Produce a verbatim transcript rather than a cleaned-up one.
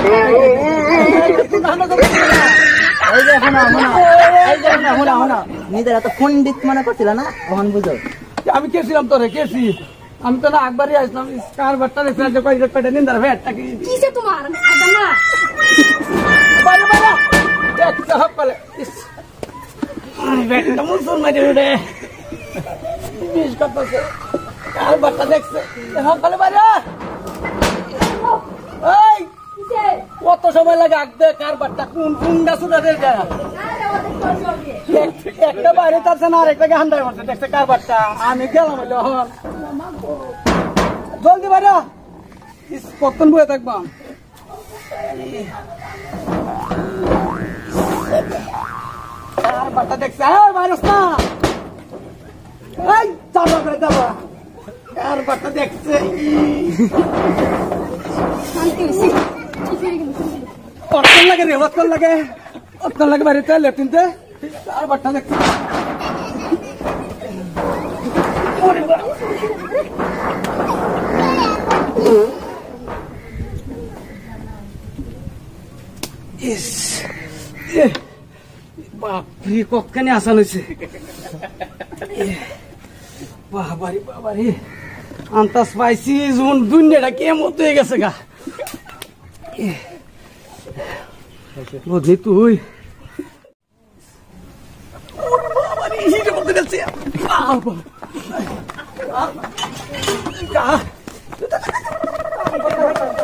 নিজের এত পণ্ডিত মনে করছিল না ওখান বুঝো আমি কেছিলাম তোরে কেছি আমি তো না একবারই আসলাম কার বাট্টা দেখছিলাম যে কয়েক পেটে নিন্দার ভেটটা কি কিসে তোমার না বাইরে বাইরে একটা হক পালে ভেটটা মুসুর মারি উঠে বিষ করতেছে কার বাট্টা দেখছে হক পালে বাইরে এই কত সময় লাগে আঁকতে কার বাট্টা কোন কোন গাছ উঠে একটা বাইরে তারছে না আরেকটাকে হান্দায় মারছে দেখছে কার বাট্টা আমি গেলাম জলদি বাইরে কতক্ষণ বয়ে থাকবাম কার বাট্টা দেখছে ভাইরাস না এই চাপা করে যাবা কার বাট্টা দেখছে কতক্ষণ লাগে রে কতক্ষণ লাগে কতক্ষণ লাগে বাড়িতে লেফটিনতে কার বাট্টা দেখছে বাপরে কতখানি আসান হয়েছে বাবারি বাবারি আন্তাজ পাইছি যখন দুনিয়াটা কেমন হয়ে গেছে গা বুঝলি তুই বাবারি হিরে মধ্যে গেছে বাবা